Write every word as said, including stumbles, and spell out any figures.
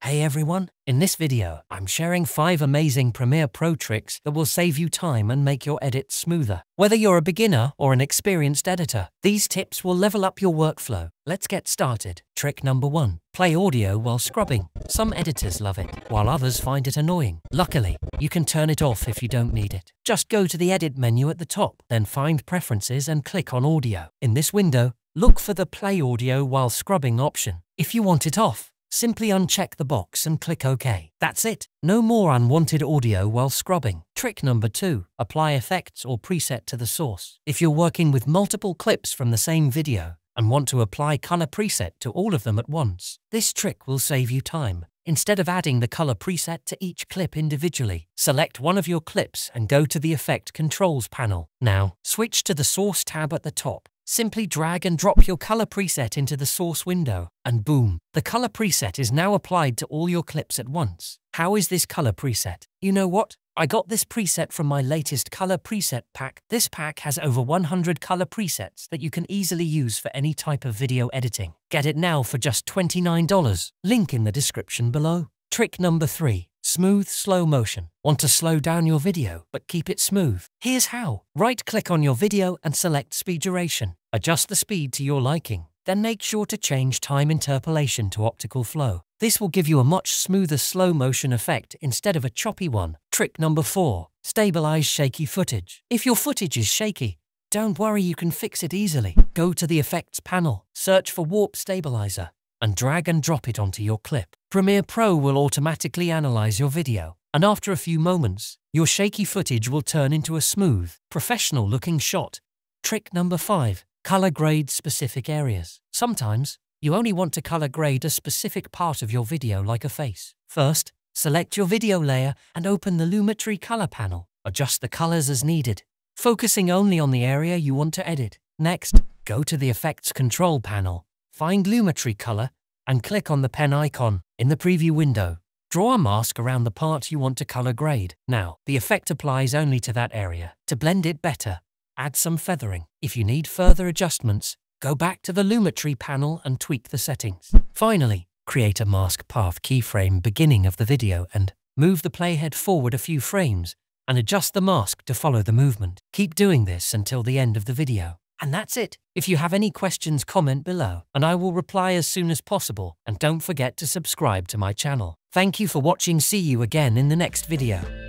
Hey everyone, in this video, I'm sharing five amazing Premiere Pro tricks that will save you time and make your edits smoother. Whether you're a beginner or an experienced editor, these tips will level up your workflow. Let's get started. Trick number one, play audio while scrubbing. Some editors love it, while others find it annoying. Luckily, you can turn it off if you don't need it. Just go to the edit menu at the top, then find preferences and click on audio. In this window, look for the play audio while scrubbing option. If you want it off, simply uncheck the box and click OK. That's it. No more unwanted audio while scrubbing. Trick number two, apply effects or preset to the source. If you're working with multiple clips from the same video and want to apply color preset to all of them at once, this trick will save you time. Instead of adding the color preset to each clip individually, select one of your clips and go to the Effect Controls panel. Now, switch to the Source tab at the top. Simply drag and drop your color preset into the source window, and boom, the color preset is now applied to all your clips at once. How is this color preset? You know what? I got this preset from my latest color preset pack. This pack has over one hundred color presets that you can easily use for any type of video editing. Get it now for just twenty-nine dollars. Link in the description below. Trick number three. Smooth slow motion. Want to slow down your video, but keep it smooth? Here's how. Right-click on your video and select Speed Duration. Adjust the speed to your liking. Then make sure to change Time Interpolation to Optical Flow. This will give you a much smoother slow motion effect instead of a choppy one. Trick number four. Stabilize shaky footage. If your footage is shaky, don't worry, you can fix it easily. Go to the Effects panel, search for Warp Stabilizer, and drag and drop it onto your clip. Premiere Pro will automatically analyze your video, and after a few moments, your shaky footage will turn into a smooth, professional-looking shot. Trick number five. Color grade specific areas. Sometimes, you only want to color grade a specific part of your video like a face. First, select your video layer and open the Lumetri color panel. Adjust the colors as needed, focusing only on the area you want to edit. Next, go to the Effects Control panel. Find Lumetri Color and click on the pen icon. In the preview window, draw a mask around the part you want to color grade. Now, the effect applies only to that area. To blend it better, add some feathering. If you need further adjustments, go back to the Lumetri panel and tweak the settings. Finally, create a mask path keyframe beginning of the video and move the playhead forward a few frames and adjust the mask to follow the movement. Keep doing this until the end of the video. And that's it. If you have any questions, comment below, and I will reply as soon as possible. And don't forget to subscribe to my channel. Thank you for watching. See you again in the next video.